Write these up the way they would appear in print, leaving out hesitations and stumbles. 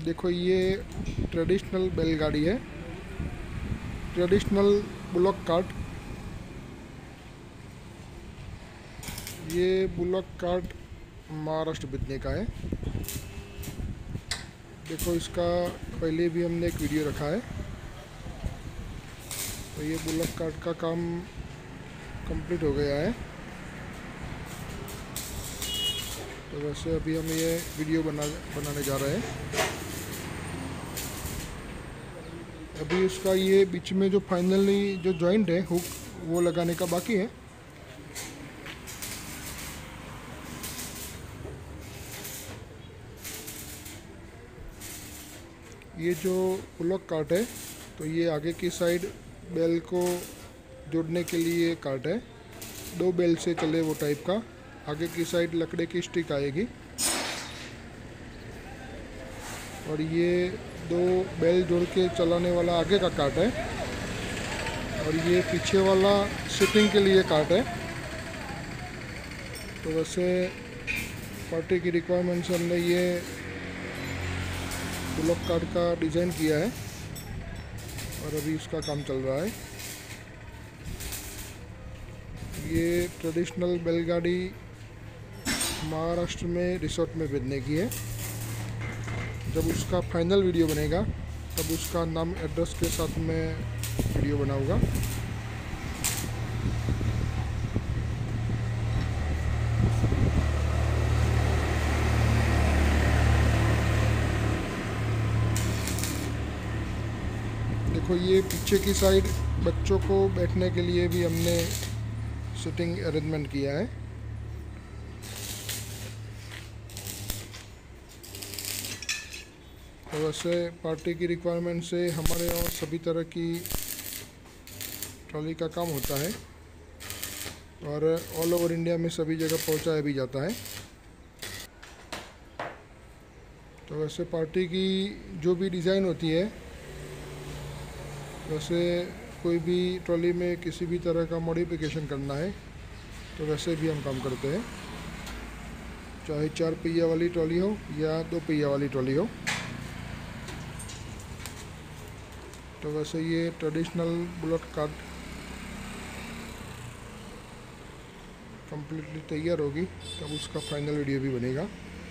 देखो ये ट्रेडिशनल बैलगाड़ी है, ट्रेडिशनल बुलॉक कार्ट। ये बुलॉक कार्ट महाराष्ट्र बिजने का है। देखो इसका पहले भी हमने एक वीडियो रखा है। तो ये बुलॉक कार्ट का काम कंप्लीट हो गया है। तो वैसे अभी हम ये वीडियो बनाने जा रहे हैं। अभी उसका ये बीच में जो फाइनली जो जॉइंट है हुक, वो लगाने का बाकी है। ये जो बुलॉक कार्ट है, तो ये आगे की साइड बेल को जोड़ने के लिए कार्ट है। 2 बेल से चले वो टाइप का। आगे की साइड लकड़े की स्टिक आएगी और ये 2 बेल जोड़ के चलाने वाला आगे का कार्ट है और ये पीछे वाला सिटिंग के लिए कार्ट है। तो वैसे पार्टी की रिक्वायरमेंट से हमने ये बुलॉक कार्ट का डिज़ाइन किया है और अभी उसका काम चल रहा है। ये ट्रेडिशनल बैलगाड़ी महाराष्ट्र में रिसोर्ट में भेजने की है। जब उसका फाइनल वीडियो बनेगा तब उसका नाम एड्रेस के साथ में वीडियो बनाऊंगा। देखो ये पीछे की साइड बच्चों को बैठने के लिए भी हमने सिटिंग अरेंजमेंट किया है। तो वैसे पार्टी की रिक्वायरमेंट से हमारे और सभी तरह की ट्रॉली का काम होता है और ऑल ओवर इंडिया में सभी जगह पहुंचाया भी जाता है। तो वैसे पार्टी की जो भी डिज़ाइन होती है, वैसे कोई भी ट्रॉली में किसी भी तरह का मॉडिफिकेशन करना है तो वैसे भी हम काम करते हैं, चाहे 4 पहिया वाली ट्रॉली हो या 2 पहिया वाली ट्रॉली हो। तो वैसे ये ट्रेडिशनल बुलॉक कार्ट कम्प्लीटली तैयार होगी तब उसका फाइनल वीडियो भी बनेगा।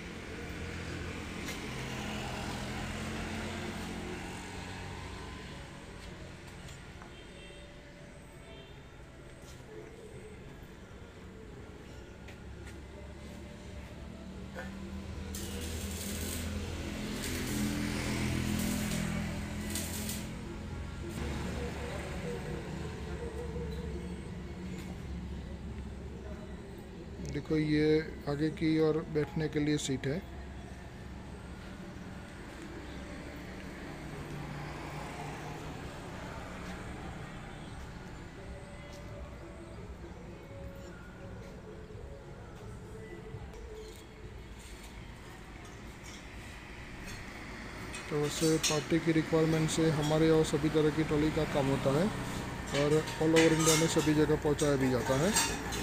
देखो ये आगे की और बैठने के लिए सीट है। तो वैसे पार्टी की रिक्वायरमेंट से हमारे और सभी तरह की ट्रॉली का काम होता है और ऑल ओवर इंडिया में सभी जगह पहुंचाया भी जाता है।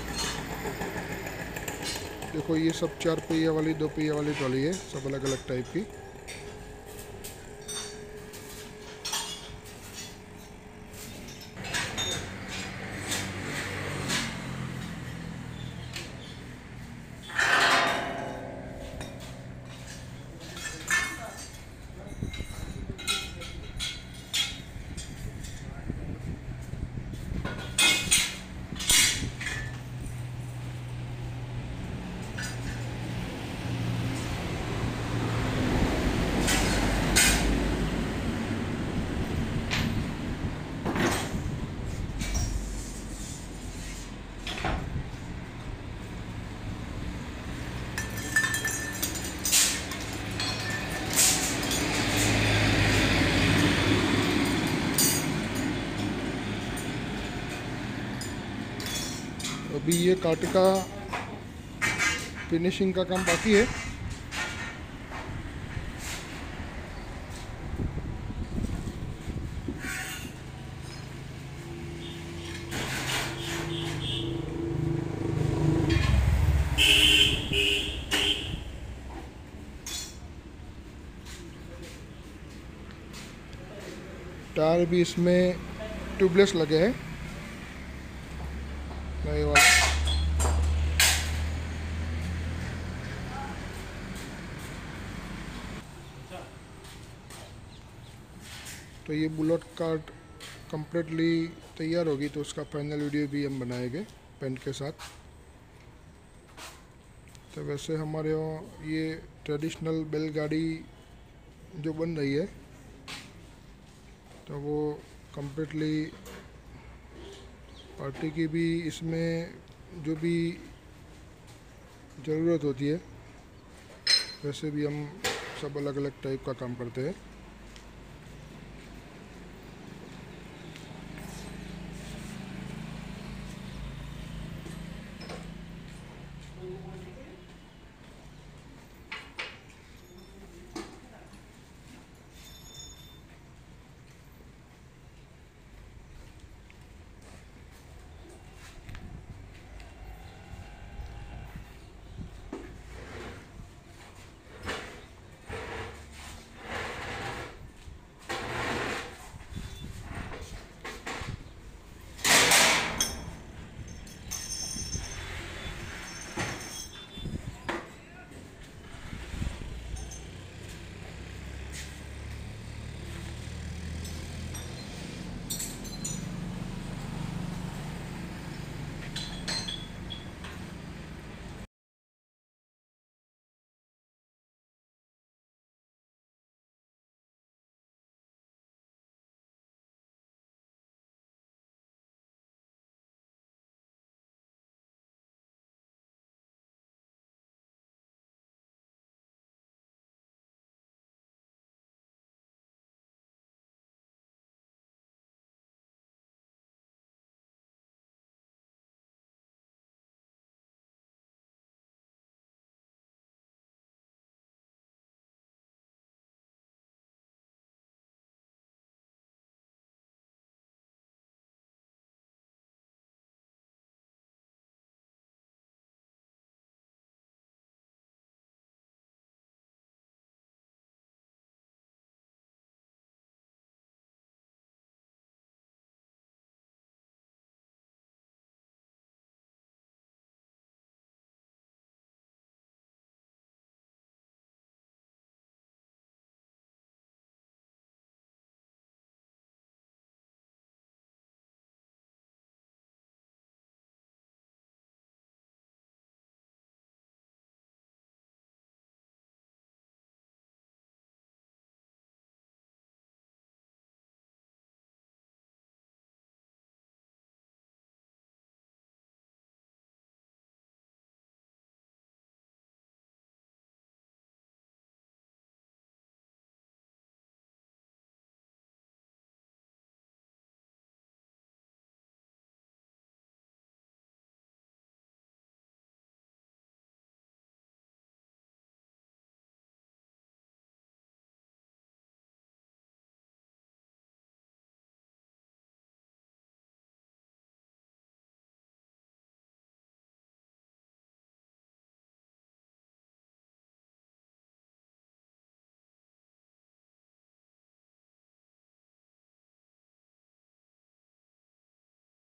देखो ये सब 4 पहिया वाली 2 पहिया वाली ट्रॉली है, सब अलग अलग टाइप की। अभी ये काट का फिनिशिंग का काम बाकी है। टायर भी इसमें ट्यूबलेस लगे हैं नए वाले। तो ये बुलेट कार्ट कम्प्लीटली तैयार होगी तो उसका फाइनल वीडियो भी हम बनाएंगे पेंट के साथ। तो वैसे हमारे यहाँ ये ट्रेडिशनल बैलगाड़ी जो बन रही है तो वो कम्प्लीटली पार्टी की भी इसमें जो भी ज़रूरत होती है वैसे भी हम सब अलग अलग टाइप का काम करते हैं।